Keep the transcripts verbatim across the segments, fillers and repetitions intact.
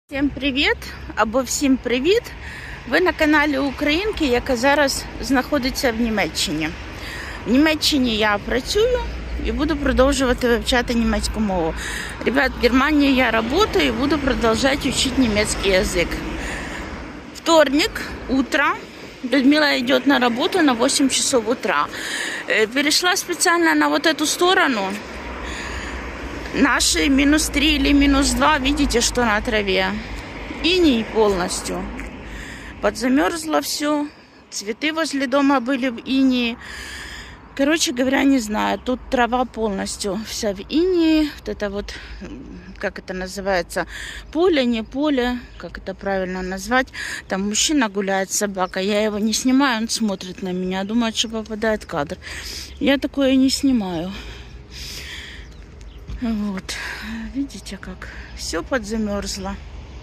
Всім привіт або всім привіт! Ви на каналі Українки, яка зараз знаходиться в Німеччині. В Німеччині я працюю і буду продовжувати вивчати німецьку мову. Ребят, в Германии я работаю и буду продолжать учить немецкий язык. Вторник, утро. Людмила идет на работу на восемь часов утра. Перешла специально на вот эту сторону. Наши минус три или минус два, видите, что на траве? Иней полностью. Подзамерзло все. Цветы возле дома были в инии. Короче говоря, не знаю. Тут трава полностью вся в инии. Вот это вот, как это называется, поле, не поле, как это правильно назвать. Там мужчина гуляет с собакой. Я его не снимаю, он смотрит на меня. Думает, что попадает в кадр. Я такое не снимаю. Вот, видите, как все подзамерзло.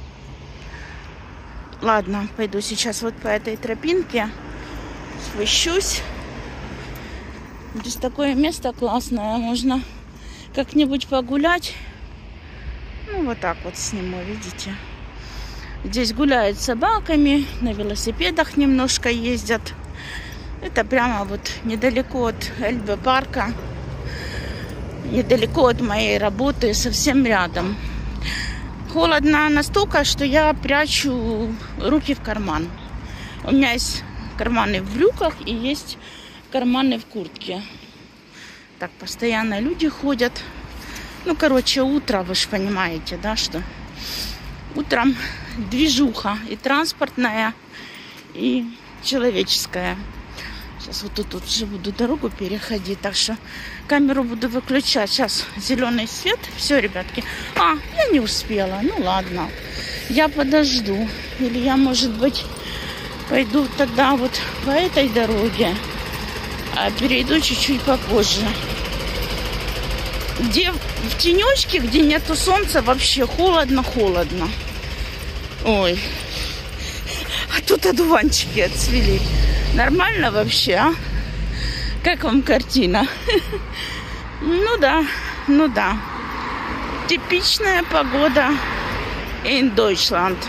Ладно, пойду сейчас вот по этой тропинке, спущусь. Здесь такое место классное, можно как-нибудь погулять. Ну, вот так вот сниму, видите. Здесь гуляют с собаками, на велосипедах немножко ездят. Это прямо вот недалеко от Эльбе парка. Недалеко от моей работы, совсем рядом. Холодно настолько, что я прячу руки в карман. У меня есть карманы в брюках и есть карманы в куртке. Так, постоянно люди ходят. Ну, короче, утро, вы же понимаете, да, что утром движуха и транспортная, и человеческая. Сейчас вот тут уже буду дорогу переходить, так что камеру буду выключать. Сейчас зеленый свет. Все, ребятки. А, я не успела. Ну ладно, я подожду. Или я, может быть, пойду тогда вот по этой дороге, а перейду чуть-чуть попозже. Где в тенечке, где нету солнца, вообще холодно-холодно. Ой. А тут одуванчики отцвели. Нормально вообще, а? Как вам картина? Ну да, ну да. Типичная погода in Deutschland.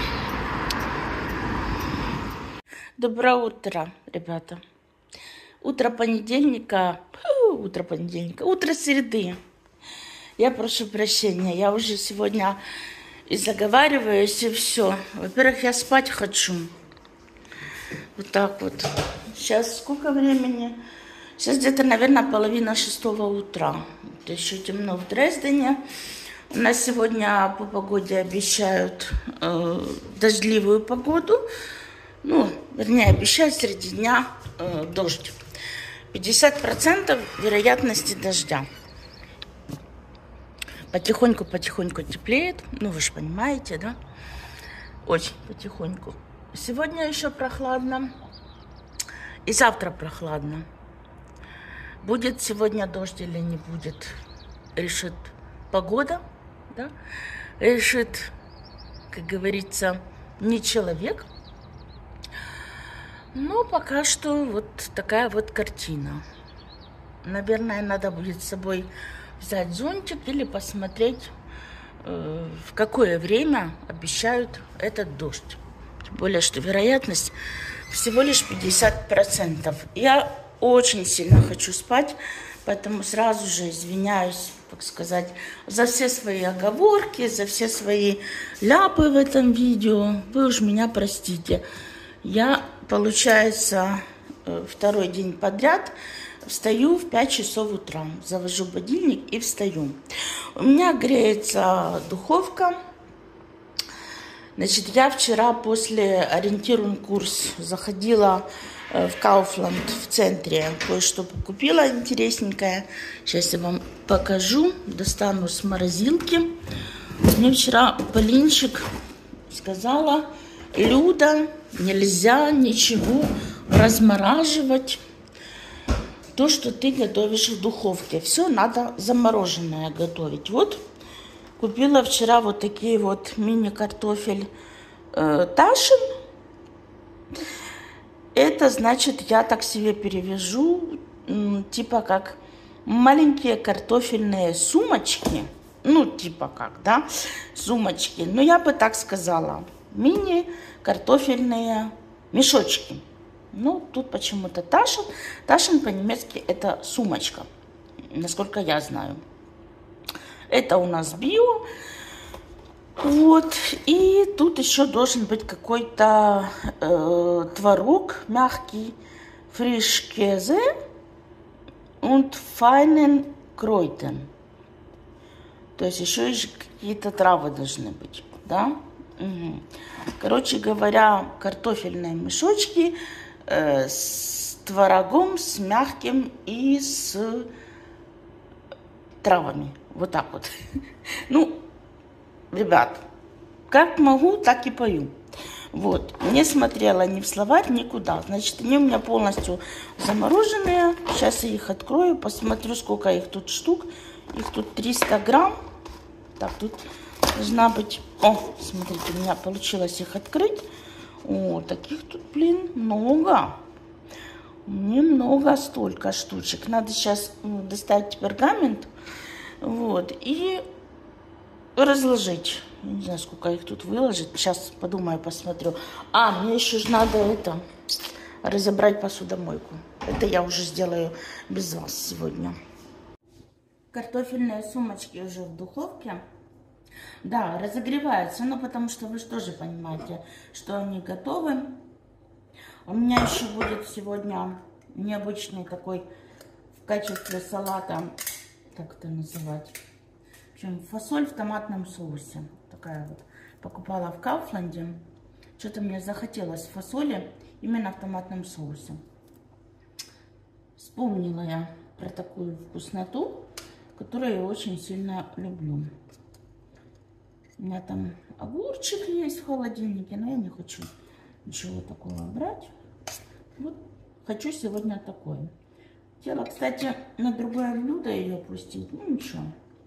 Доброе утро, ребята. Утро понедельника. Утро понедельника. Утро среды. Я прошу прощения. Я уже сегодня и заговариваюсь, и все. Во-первых, я спать хочу. Вот так вот. Сейчас сколько времени? Сейчас где-то, наверное, половина шестого утра. Это еще темно в Дрездене. У нас сегодня по погоде обещают э, дождливую погоду. Ну, вернее, обещают среди дня э, дождь. пятьдесят процентов вероятности дождя. Потихоньку-потихоньку теплеет. Ну, вы же понимаете, да? Очень потихоньку. Сегодня еще прохладно. И завтра прохладно. Будет сегодня дождь или не будет, решит погода, да? Решит, как говорится, не человек. Но пока что вот такая вот картина. Наверное, надо будет с собой взять зонтик или посмотреть, э, в какое время обещают этот дождь. Тем более, что вероятность всего лишь пятьдесят процентов. Я очень сильно хочу спать, поэтому сразу же извиняюсь, так сказать, за все свои оговорки, за все свои ляпы в этом видео. Вы уж меня простите. Я, получается, второй день подряд встаю в пять часов утра. Завожу будильник и встаю. У меня греется духовка. Значит, я вчера после ориентирунг-курс заходила в Kaufland в центре, кое-что купила интересненькое. Сейчас я вам покажу, достану с морозилки. Мне вчера Полинчик сказала: Люда, нельзя ничего размораживать, то, что ты готовишь в духовке. Все надо замороженное готовить. Вот. Купила вчера вот такие вот мини-картофель э, Ташин. Это значит, я так себе перевяжу, типа как маленькие картофельные сумочки. ну, типа как, да, сумочки. Но я бы так сказала, мини-картофельные мешочки. Ну, тут почему-то Ташин. Ташин по-немецки это сумочка, насколько я знаю. Это у нас био. Вот. И тут еще должен быть какой-то э, творог мягкий, фриш-käse und feinen Kräutern. То есть еще и какие-то травы должны быть, да? Угу. Короче говоря, картофельные мешочки э, с творогом, с мягким и с травами. Вот так вот. Ну, ребят, как могу, так и пою. Вот. Не смотрела ни в словарь, никуда. Значит, они у меня полностью замороженные. Сейчас я их открою, посмотрю, сколько их тут штук. Их тут триста грамм. Так, тут должна быть... О, смотрите, у меня получилось их открыть. О, таких тут, блин, много. Немного, столько штучек. Надо сейчас достать пергамент. Вот. И разложить. Я не знаю, сколько их тут выложить. Сейчас подумаю, посмотрю. А, мне еще же надо это... разобрать посудомойку. Это я уже сделаю без вас сегодня. Картофельные сумочки уже в духовке. Да, разогреваются, но потому что вы же тоже понимаете, что они готовы. У меня еще будет сегодня необычный такой в качестве салата, как это называть, в общем, фасоль в томатном соусе. Такая вот. Покупала в Кауфланде. Что-то мне захотелось фасоли именно в томатном соусе. Вспомнила я про такую вкусноту, которую я очень сильно люблю. У меня там огурчик есть в холодильнике, но я не хочу ничего такого брать. Вот хочу сегодня такое. Хотела, кстати, на другое блюдо ее пустить. Ну ничего.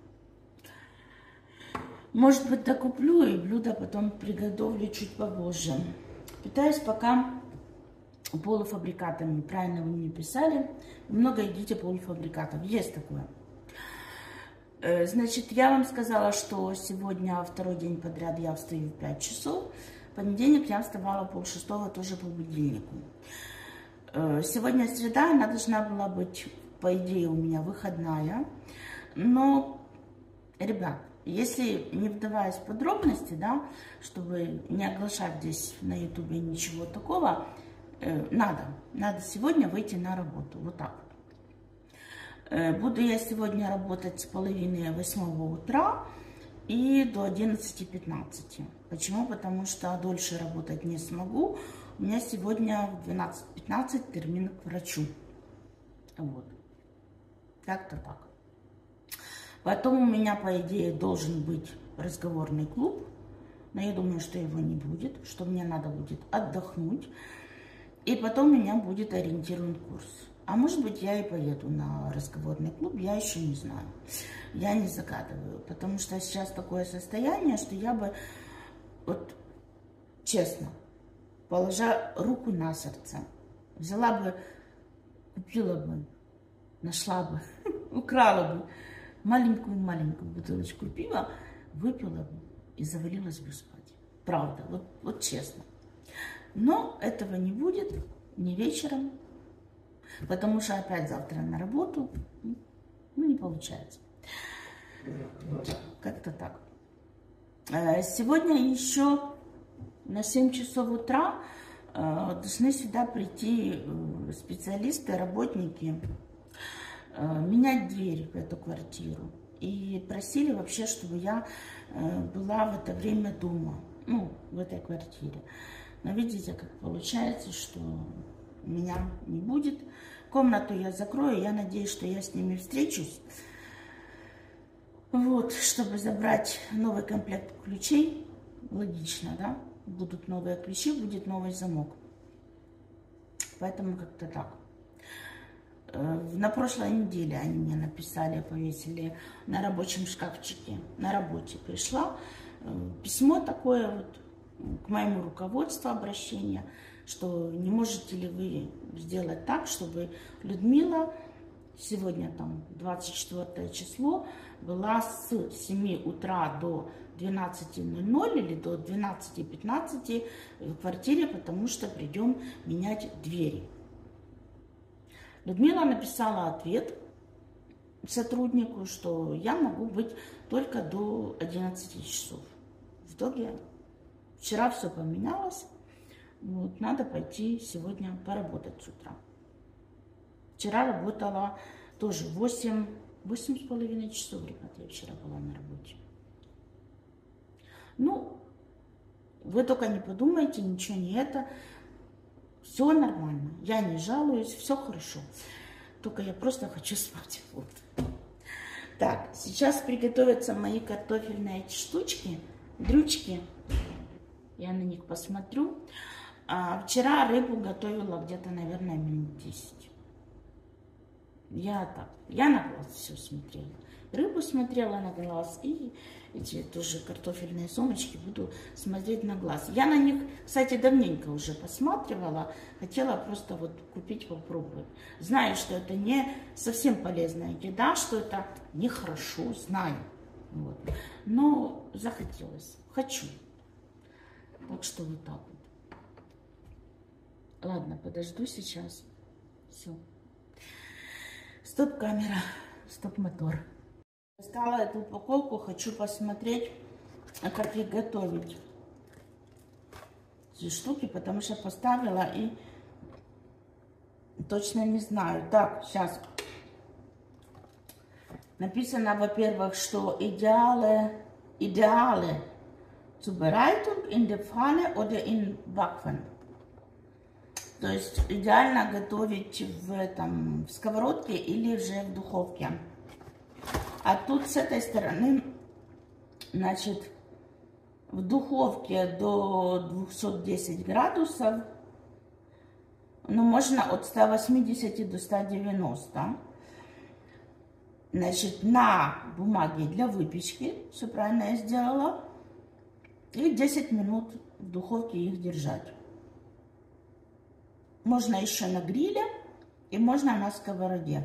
Может быть, докуплю и блюдо потом приготовлю чуть попозже. Питаюсь пока полуфабрикатами. Правильно вы мне писали. Много едите полуфабрикатов. Есть такое. Значит, я вам сказала, что сегодня второй день подряд я встаю в пять часов. В понедельник я вставала полшестого тоже по будильнику. Сегодня среда, она должна была быть, по идее, у меня выходная. Но, ребят, если не вдаваясь в подробности, да, чтобы не оглашать здесь на ютубе ничего такого, надо, надо сегодня выйти на работу. Вот так. Буду я сегодня работать с половины восьмого утра и до одиннадцати пятнадцати. Почему? Потому что дольше работать не смогу. У меня сегодня в двенадцать пятнадцать термин к врачу. Вот. Как-то так. Потом у меня, по идее, должен быть разговорный клуб. Но я думаю, что его не будет, что мне надо будет отдохнуть. И потом у меня будет ориентированный курс. А может быть, я и поеду на разговорный клуб, я еще не знаю. Я не загадываю, потому что сейчас такое состояние, что я бы, вот честно, положа руку на сердце, взяла бы, купила бы, нашла бы, украла бы маленькую-маленькую бутылочку пива, выпила бы и завалилась бы спать. Правда, вот, вот честно. Но этого не будет ни вечером, потому что опять завтра на работу, ну, не получается. Как-то так. Сегодня еще на семь часов утра должны сюда прийти специалисты, работники, менять дверь в эту квартиру. И просили вообще, чтобы я была в это время дома, ну, в этой квартире. Но видите, как получается, что меня не будет. Комнату я закрою, я надеюсь, что я с ними встречусь. Вот, чтобы забрать новый комплект ключей. Логично, да? Будут новые ключи, будет новый замок. Поэтому как-то так. На прошлой неделе они мне написали, повесили на рабочем шкафчике. На работе пришла письмо такое вот к моему руководству, обращение, что не можете ли вы сделать так, чтобы Людмила сегодня там двадцать четвёртое число, была с семи утра до двенадцати ноль-ноль или до двенадцати пятнадцати в квартире, потому что придем менять двери. Людмила написала ответ сотруднику, что я могу быть только до одиннадцати часов. В итоге вчера все поменялось. Вот, надо пойти сегодня поработать с утра. Вчера работала тоже восемь, восемь с половиной часов, ребята, я вчера была на работе. Ну, вы только не подумайте, ничего не это. Все нормально, я не жалуюсь, все хорошо. Только я просто хочу спать. Вот. Так, сейчас приготовятся мои картофельные эти штучки, дрючки. Я на них посмотрю. А вчера рыбу готовила где-то, наверное, минут десять. Я так, я на глаз все смотрела. Рыбу смотрела на глаз и эти тоже картофельные сумочки буду смотреть на глаз. Я на них, кстати, давненько уже посматривала. Хотела просто вот купить, попробовать. Знаю, что это не совсем полезная еда, что это нехорошо, знаю. Вот. Но захотелось, хочу. Так что вот так вот. Ладно, подожду сейчас. Все. Стоп-камера, стоп-мотор. Достала эту упаковку, хочу посмотреть, как их готовить. Эти штуки, потому что поставила и точно не знаю. Так, сейчас. Написано, во-первых, что идеалы, идеалы Zubereitung in der Pfanne oder in Backpfanne. То есть идеально готовить в, этом, в сковородке или же в духовке. А тут с этой стороны, значит, в духовке до двухсот десяти градусов, ну, можно от ста восьмидесяти до ста девяноста. Значит, на бумаге для выпечки, все правильно я сделала, и десять минут в духовке их держать. Можно еще на гриле и можно на сковороде.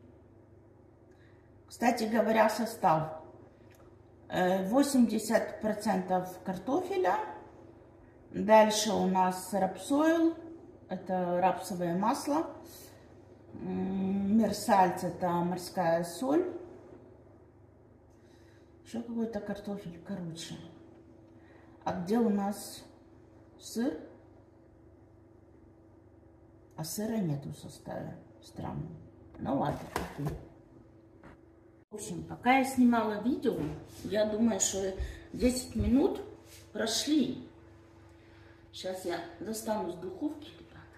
Кстати говоря, состав. восемьдесят процентов картофеля. Дальше у нас рапсойл. Это рапсовое масло. Мерсальц, это морская соль. Еще какой-то картофель, короче. А где у нас сыр? А сыра нету в составе. Странно. Ну ладно. Окей. В общем, пока я снимала видео, я думаю, что десять минут прошли. Сейчас я достану с духовки, ребята.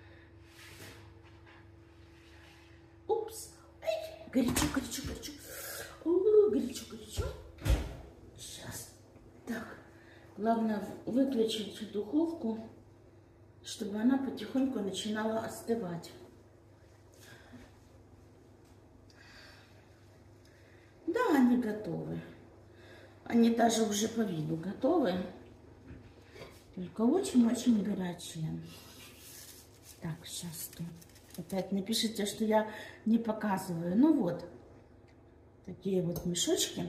Упс. Ай, горячо, горячо, горячо. О, горячо, горячо. Сейчас. Так. Главное выключить духовку, чтобы она потихоньку начинала остывать. Да, они готовы. Они даже уже по виду готовы. Только очень-очень горячие. Так, сейчас тут. Опять напишите, что я не показываю. Ну вот. Такие вот мешочки.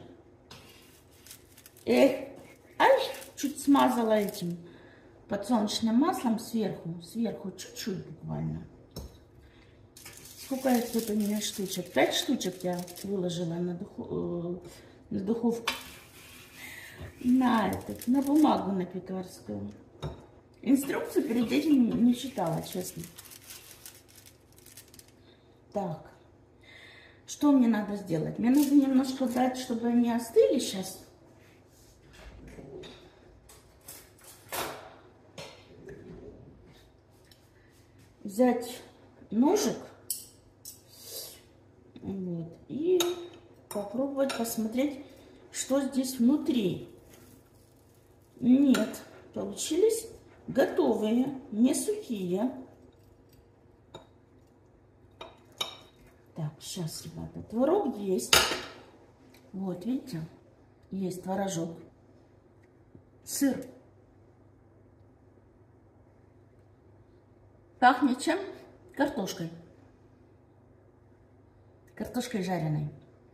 Эх, ай, чуть смазала этим подсолнечным маслом сверху. Сверху чуть-чуть буквально. Сколько тут у меня штучек? Пять штучек я выложила на, духу, на духовку. На, этот, на бумагу на пекарскую. Инструкцию перед этим не читала, честно. Так. Что мне надо сделать? Мне нужно немножко дать, чтобы они остыли сейчас. Взять ножик. Вот, и попробовать посмотреть, что здесь внутри. Нет, получились готовые, не сухие. Так, сейчас, ребята, творог есть. Вот, видите, есть творожок. Сыр. Пахнет чем? Картошкой. картошкой жареной.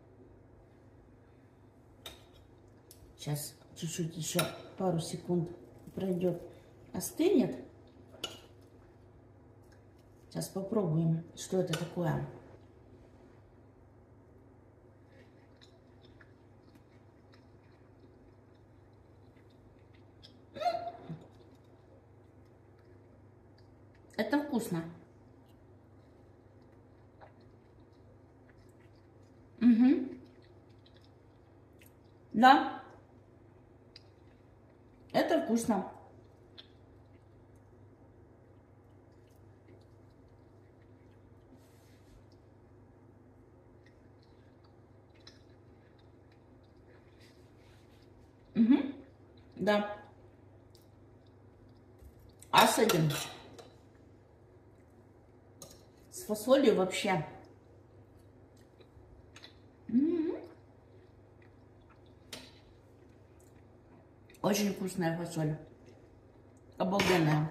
Сейчас чуть-чуть еще пару секунд пройдет, остынет. Сейчас попробуем, что это такое. Это вкусно. Угу. Да. Это вкусно. Угу. Да. А с этим, с фасолью вообще. М-м-м. Очень вкусная фасоль. Обалденная.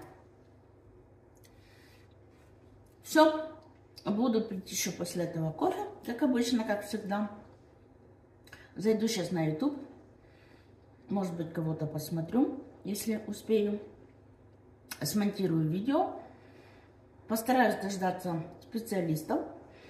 Все. Буду пить еще после этого кофе, как обычно, как всегда. Зайду сейчас на YouTube. Может быть, кого-то посмотрю, если успею. Смонтирую видео. Постараюсь дождаться специалистов.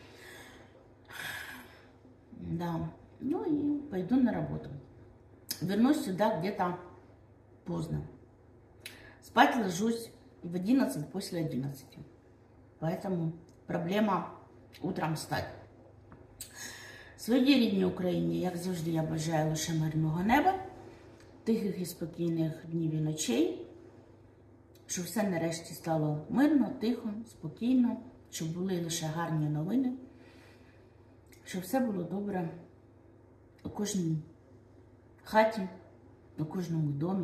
Да. Ну и пойду на работу. Вернусь сюда где-то поздно. Спать ложусь в одиннадцать, после одиннадцати. Поэтому проблема утром встать. Своїй рідній Україні, як завжди, я бажаю лише мирного неба, тихих і спокійних днів і ночей, щоб все нарешті стало мирно, тихо, спокійно, щоб були лише гарні новини, щоб все було добре у кожній хаті, у кожному домі,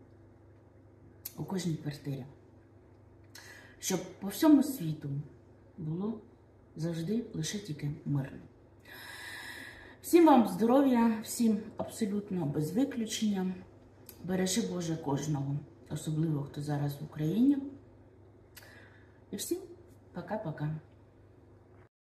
у кожній квартирі. Щоб по всьому світу було завжди лише тільки мирно. Всім вам здоров'я, всім абсолютно без виключення. Бережи Боже кожного, особливо хто зараз в Україні. І всім пока-пока.